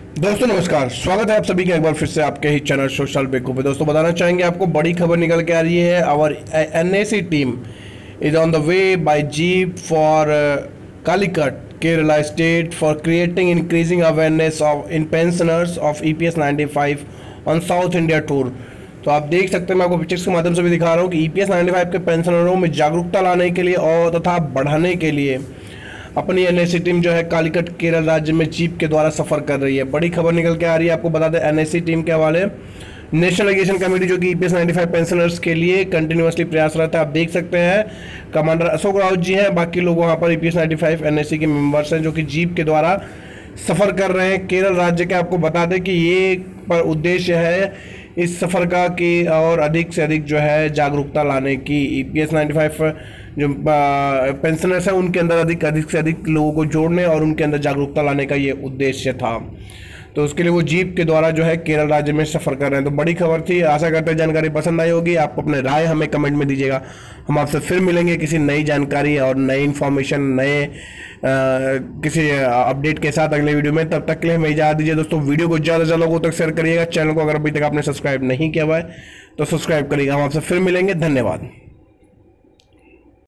दोस्तों नमस्कार, स्वागत है आप सभी का एक बार फिर से आपके ही चैनल सोशल बेकू पे। दोस्तों बताना चाहेंगे आपको बड़ी खबर निकल के आ रही है। Our NAC team is on the way by jeep for Calicut Kerala state for creating increasing awareness of in pensioners of EPS 95 on south India tour. तो आप देख सकते हैं, मैं आपको पिक्चर्स के माध्यम से भी दिखा रहा हूँ कि ईपीएस 95 के पेंशनरों में जागरूकता लाने के लिए और तथा बढ़ाने के लिए अपनी एनएससी टीम जो है कालीकट केरल राज्य में जीप के द्वारा सफर कर रही है। बड़ी खबर निकल के आ रही है। आपको बता दें एनएससी टीम के हवाले नेशनल एजुकेशन कमेटी जो कि ईपीएस 95 पेंशनर्स के लिए कंटिन्यूसली प्रयासरत है। आप देख सकते हैं कमांडर अशोक राउत जी हैं, बाकी लोग वहाँ पर ईपीएस 95 एनएससी के मेंबर्स हैं जो कि जीप के द्वारा सफ़र कर रहे हैं केरल राज्य के। आपको बता दें कि ये पर उद्देश्य है इस सफ़र का कि और अधिक से अधिक जो है जागरूकता लाने की। ईपीएस 95 जो पेंशनर्स हैं उनके अंदर अधिक से अधिक लोगों को जोड़ने और उनके अंदर जागरूकता लाने का ये उद्देश्य था। तो उसके लिए वो जीप के द्वारा जो है केरल राज्य में सफ़र कर रहे हैं। तो बड़ी खबर थी। आशा करते हैं जानकारी पसंद आई होगी। आप अपने राय हमें कमेंट में दीजिएगा। हम आपसे फिर मिलेंगे किसी नई जानकारी और नई इन्फॉर्मेशन नए किसी अपडेट के साथ अगले वीडियो में। तब तक के लिए हमें इजाज़त दीजिए। दोस्तों वीडियो को ज़्यादा से ज़्यादा लोगों तक शेयर करिएगा। चैनल को अगर अभी तक आपने सब्सक्राइब नहीं किया हुआ है तो सब्सक्राइब करिएगा। हम आपसे फिर मिलेंगे। धन्यवाद।